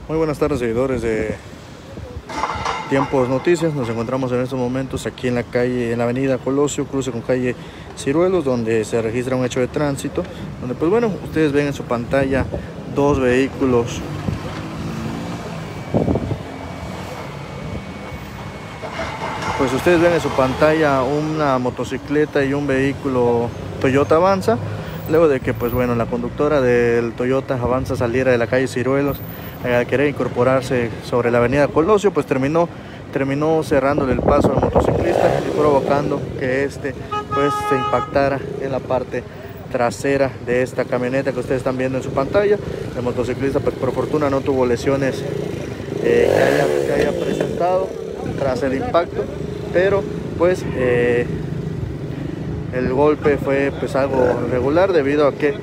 Muy buenas tardes, seguidores de Tiempos Noticias. Nos encontramos en estos momentos aquí en la calle, en la avenida Colosio, cruce con calle Ciruelos, donde se registra un hecho de tránsito, donde pues bueno, ustedes ven en su pantalla dos vehículos una motocicleta y un vehículo Toyota Avanza. Luego de que pues bueno, la conductora del Toyota Avanza saliera de la calle Ciruelos al querer incorporarse sobre la avenida Colosio, pues terminó cerrándole el paso al motociclista y provocando que este pues se impactara en la parte trasera de esta camioneta que ustedes están viendo en su pantalla. El motociclista pues por fortuna no tuvo lesiones que haya presentado tras el impacto, pero pues el golpe fue pues algo regular debido a que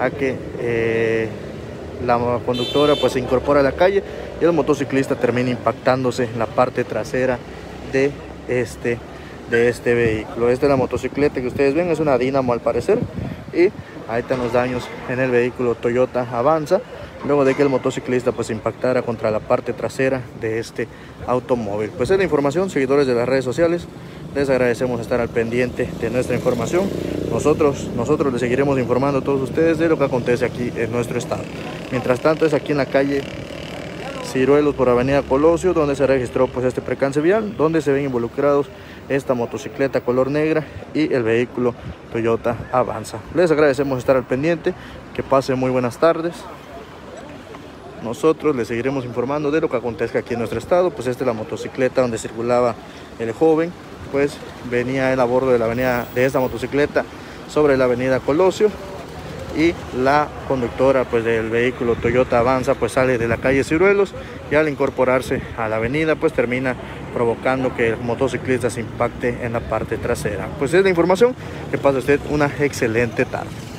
la conductora pues se incorpora a la calle y el motociclista termina impactándose en la parte trasera de este vehículo. Esta es la motocicleta que ustedes ven, es una Dynamo al parecer, y ahí están los daños en el vehículo Toyota Avanza, luego de que el motociclista pues impactara contra la parte trasera de este automóvil. Pues es la información, seguidores de las redes sociales. Les agradecemos estar al pendiente de nuestra información. Nosotros les seguiremos informando a todos ustedes de lo que acontece aquí en nuestro estado. Mientras tanto, es aquí en la calle Ciruelos por avenida Colosio donde se registró pues este percance vial, donde se ven involucrados esta motocicleta color negra y el vehículo Toyota Avanza. Les agradecemos estar al pendiente, que pasen muy buenas tardes. Nosotros les seguiremos informando de lo que acontezca aquí en nuestro estado. Pues esta es la motocicleta donde circulaba el joven, pues venía él a bordo de esta motocicleta sobre la avenida Colosio, y la conductora pues del vehículo Toyota Avanza pues sale de la calle Ciruelos y al incorporarse a la avenida pues termina provocando que el motociclista se impacte en la parte trasera. Pues es la información. Que pase usted una excelente tarde.